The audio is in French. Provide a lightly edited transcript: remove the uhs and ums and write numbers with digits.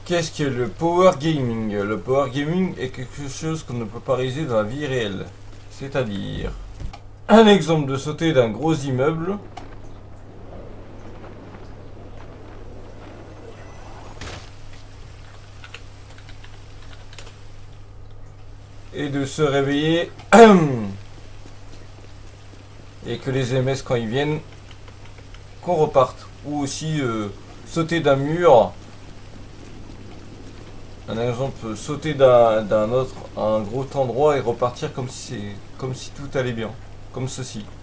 Qu'est-ce que le power gaming? Le power gaming est quelque chose qu'on ne peut pas réaliser dans la vie réelle. C'est-à-dire, un exemple de sauter d'un gros immeuble et de se réveiller et que les MS quand ils viennent qu'on reparte. Ou aussi sauter d'un mur. Un exemple, sauter d'un autre à un gros endroit et repartir comme si tout allait bien. Comme ceci.